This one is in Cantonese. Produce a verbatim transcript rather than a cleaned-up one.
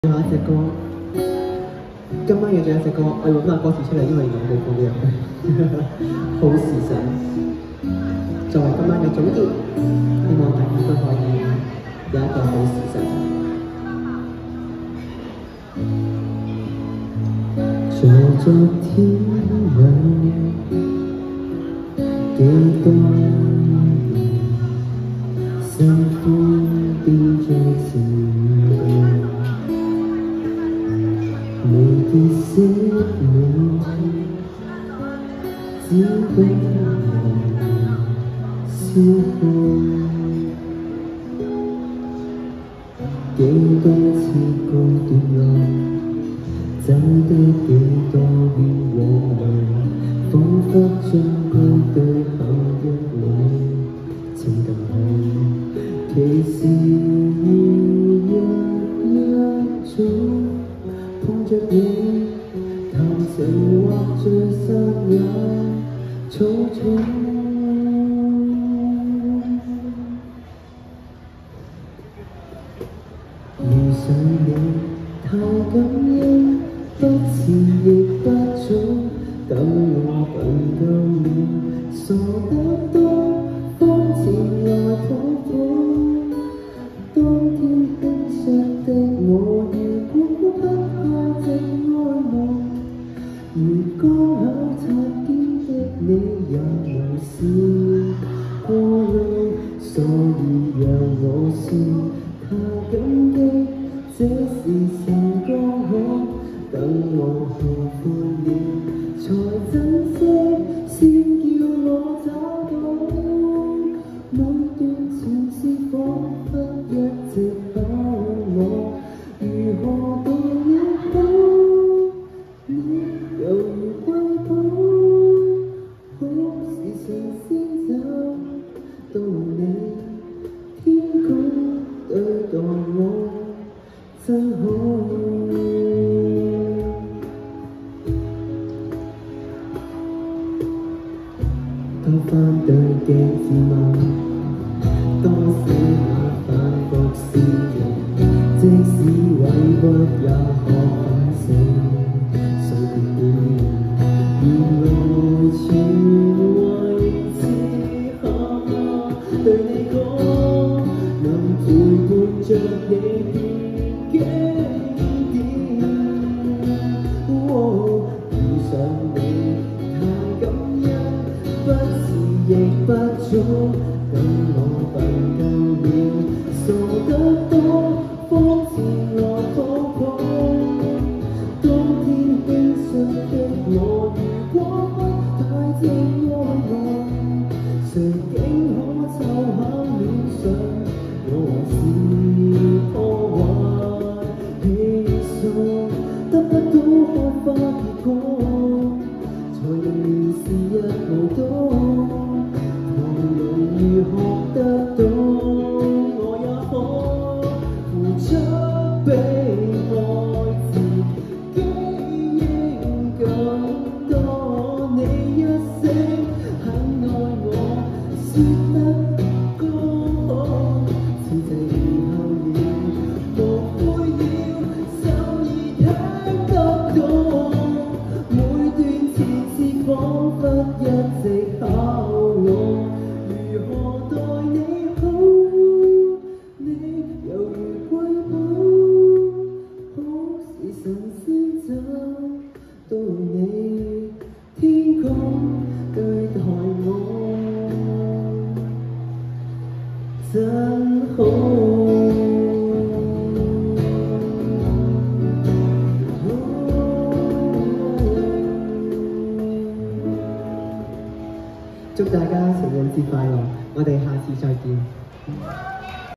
有一隻歌，今晚嘅最後一隻歌，我要揾埋歌詞出嚟，因為我冇放到入去。好時辰，作為今晚嘅總結，希望大家都可以有一個好時辰。在昨天有幾多年，心歡變作情動。 未結識你，只懂人消耗。幾多次告別來，走的幾多遍往來，彷彿將歸對後一位，情感係其實如若一種。 碰着你，談情或聚散也草草。遇上你太感恩，不遲亦不早，等我笨夠了，傻得多，方前來抱抱。當天輕率的我，如果不怕寂愛慕，如剛巧擦肩的你也無視過路，所以讓我說他感激這時辰剛好，等我後悔了才珍惜，先叫我找到每段前事彷彿一直把我如何對你好，你猶如瑰寶，好時辰先找到你，天公對待我真好。多番對鏡自問，多少晚反覆思量，即使委屈也可反省，雖別了，原來全為此刻對你講，能陪伴着你越經典。哦，遇上你太感恩，不遲亦不早。 等我笨夠了，傻得多，方前來抱抱。當天輕率的我，如果不太正愛來，誰竟可湊巧戀上？我還是破壞氣數，得不到開花結果，才能連事一無多。 如學得到，我也可付出比愛自己應更多。你一聲很愛我，說得剛好，此際以後了，無悔了，心已聽得到。每段前事彷彿一直考我。 如何待你好？你猶如瑰寶，好時辰先找到你，天公對待我真好。祝大家情人節快樂！我哋下次再見。